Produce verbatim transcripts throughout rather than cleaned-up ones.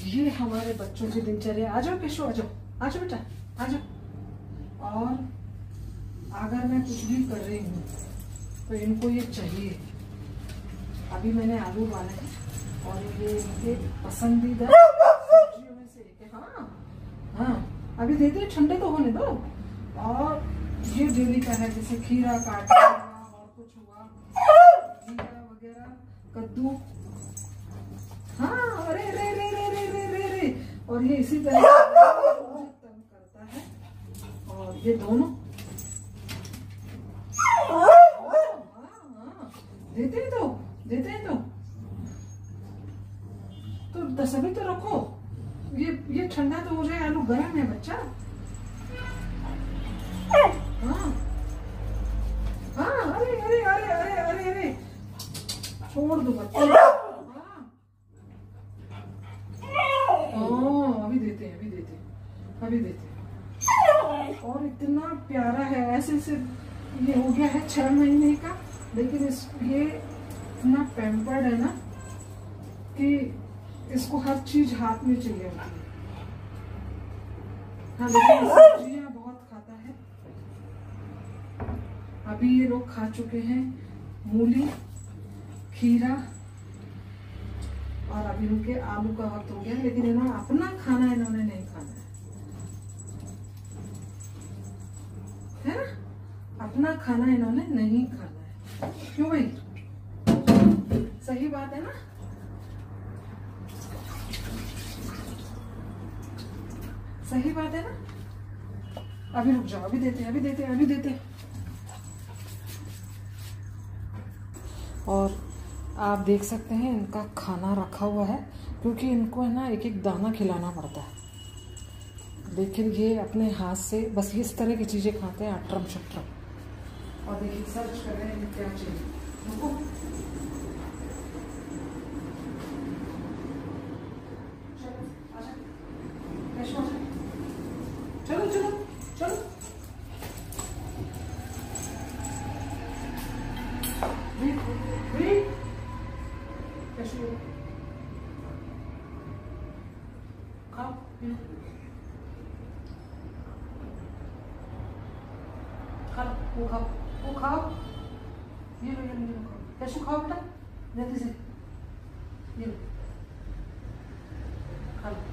ये हमारे बच्चों की दिनचर्या। आ जाओ केशव, आ जाओ, आ जाओ बेटा, आ जाओ। और अगर मैं कुछ भी कर रही हूँ तो इनको ये चाहिए। अभी मैंने आलू उबाले हैं और ये इनके पसंदीदा सब्जियों में से एक है। हाँ हाँ, अभी दे दे, ठंडे तो होने दो। और ये डेली का है, जैसे खीरा काट और कुछ हुआ, खीरा वगैरह, कद्दू। हाँ, अरे रे रे रे रे रे रे रे। और ये इसी तरह तंग करता है। और ये दोनों हाँ, हाँ, देते हैं तो देते हैं तो तो दस अभी तो रखो। ये ये ठंडा तो हो जाए, आलू गर्म है बच्चा। हाँ हाँ, अरे अरे अरे अरे अरे अरे, छोड़ दो बच्चा। अभी देते हैं, अभी देते हैं, अभी देते हैं। और इतना प्यारा है, ऐसे से ये हो गया है छह महीने का, लेकिन इस ये इतना पैम्पर्ड है ना कि इसको हर चीज हाथ में चाहिए होती है। हाँ, लेकिन सब्जियां बहुत खाता है। अभी ये लोग खा चुके हैं मूली, खीरा, और अभी उनके आलू का वक्त हो गया। लेकिन इन्होंने अपना खाना इन्होंने नहीं खाना है, है ना? अपना खाना इन्होंने नहीं खाना है। क्यों भाई? सही बात है ना? सही बात है ना? अभी रुक जाओ, अभी देते अभी देते अभी देते और आप देख सकते हैं इनका खाना रखा हुआ है, क्योंकि इनको है ना एक एक दाना खिलाना पड़ता है। लेकिन ये अपने हाथ से बस इस तरह की चीज़ें खाते हैं, अटरम शटरम। और देखिए सर्च कर रहे हैं क्या चाहिए। देखो चलो चलो चलो, खाओ खाओ, वो खाओ, वो खाओ, ये लो ये लो ये लो, खाओ। कैसे खाओ बेटा, जल्दी से ये लो, खा लो।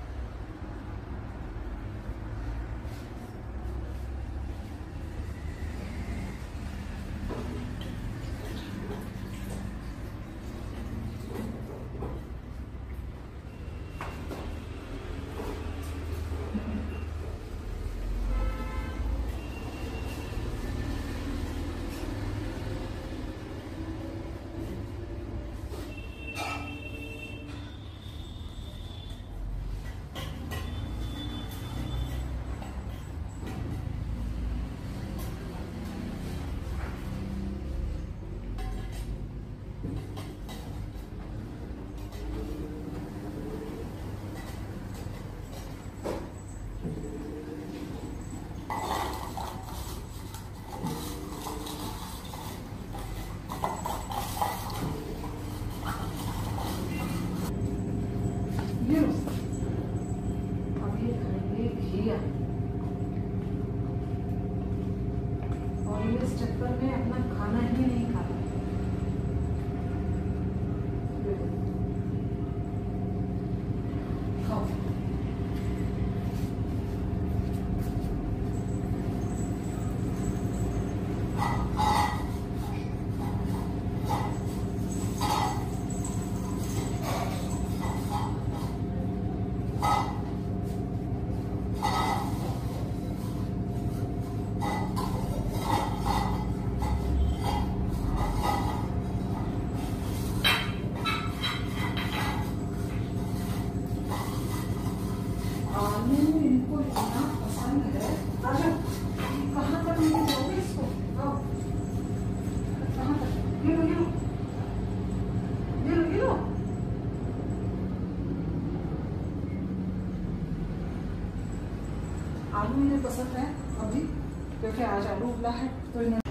और ये इस चक्कर में अपना खाना ही नहीं खाता। खाओ। इनको इतना पसंद है। अच्छा, कहाँ तक लेके जाओगे इसको? आओ, कहाँ तक? ये लो ये लो ये लो ये लो। आलू इन्हें पसंद है अभी, क्योंकि आज आलू उबला है तो इन्हें